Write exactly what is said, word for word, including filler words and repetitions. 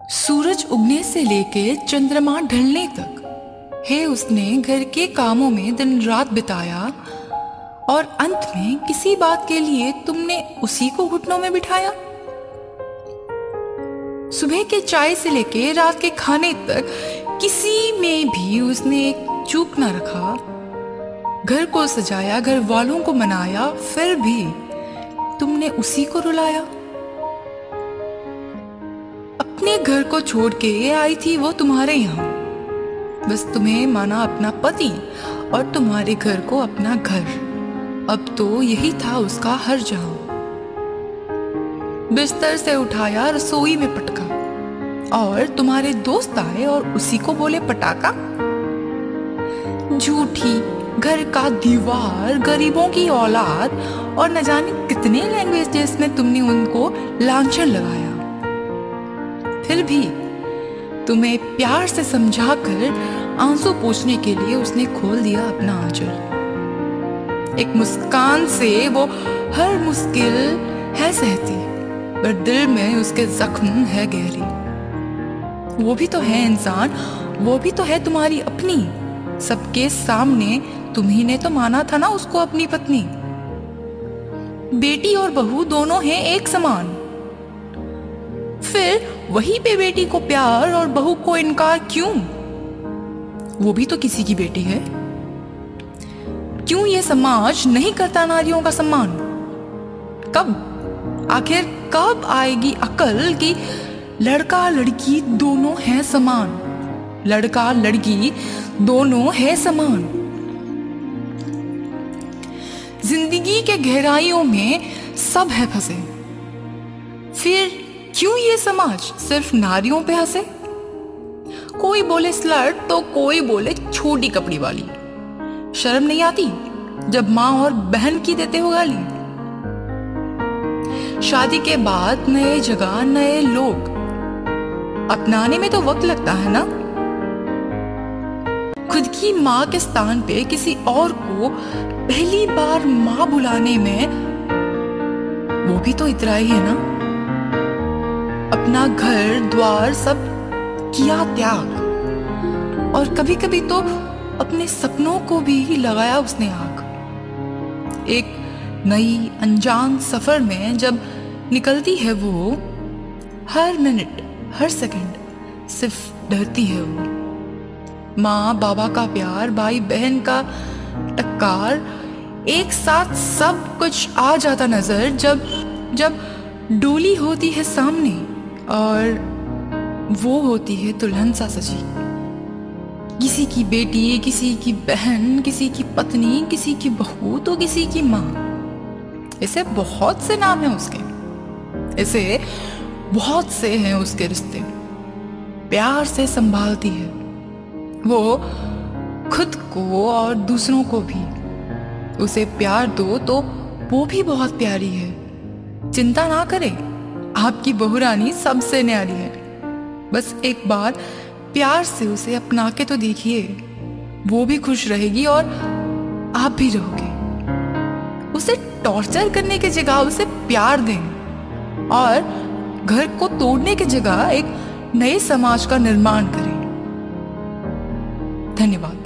सूरज उगने से लेके चंद्रमा ढलने तक है उसने घर के कामों में दिन रात बिताया और अंत में किसी बात के लिए तुमने उसी को घुटनों में बिठाया। सुबह के चाय से लेके रात के खाने तक किसी में भी उसने एक चूक ना रखा। घर को सजाया, घर वालों को मनाया, फिर भी तुमने उसी को रुलाया। अपने घर को छोड़ के आई थी वो तुम्हारे यहाँ, बस तुम्हें माना अपना पति और तुम्हारे घर को अपना घर। अब तो यही था उसका हर जहां। बिस्तर से उठाया, रसोई में पटका और तुम्हारे दोस्त आए और उसी को बोले पटाका। झूठी घर का दीवार, गरीबों की औलाद और न जाने कितने लैंग्वेजेस में तुमने उनको लांछन लगाया। फिर भी तुम्हें प्यार से समझाकर आंसू पोंछने के लिए उसने खोल दिया अपना आंचल। एक मुस्कान से वो हर मुश्किल है सहती, पर दिल में उसके जख्म है गहरी। वो भी तो है इंसान, वो भी तो है तुम्हारी अपनी। सबके सामने तुम्ही ने तो माना था ना उसको अपनी पत्नी। बेटी और बहू दोनों हैं एक समान, फिर वही पे बेटी को प्यार और बहू को इनकार क्यों? वो भी तो किसी की बेटी है। क्यों ये समाज नहीं करता नारियों का सम्मान? कब, आखिर कब आएगी अकल कि लड़का लड़की दोनों हैं समान? लड़का लड़की दोनों है समान। जिंदगी के गहराइयों में सब है फंसे, फिर क्यों ये समाज सिर्फ नारियों पे हंसे? कोई बोले स्लट तो कोई बोले छोटी कपड़ी वाली। शर्म नहीं आती जब माँ और बहन की देते हो गाली? शादी के बाद नए जगह नए लोग, अपनाने में तो वक्त लगता है ना। खुद की माँ के स्थान पे किसी और को पहली बार माँ बुलाने में वो भी तो इतना ही है ना। अपना घर द्वार सब किया त्याग, और कभी कभी तो अपने सपनों को भी लगाया उसने आग। एक नई अनजान सफर में जब निकलती है वो, हर मिनट हर सेकंड सिर्फ डरती है वो। माँ बाबा का प्यार, भाई बहन का टक्कर, एक साथ सब कुछ आ जाता नजर जब जब डोली होती है सामने और वो होती है दुल्हन सा सजी। किसी की बेटी, किसी की बहन, किसी की पत्नी, किसी की बहू तो किसी की माँ। ऐसे बहुत से नाम हैं उसके, ऐसे बहुत से हैं उसके रिश्ते। प्यार से संभालती है वो खुद को और दूसरों को भी। उसे प्यार दो तो वो भी बहुत प्यारी है। चिंता ना करे, आपकी बहुरानी सबसे न्यारी है। बस एक बार प्यार से उसे अपना के तो देखिए, वो भी खुश रहेगी और आप भी रहोगे। उसे टॉर्चर करने की जगह उसे प्यार दें और घर को तोड़ने की जगह एक नए समाज का निर्माण करें। धन्यवाद।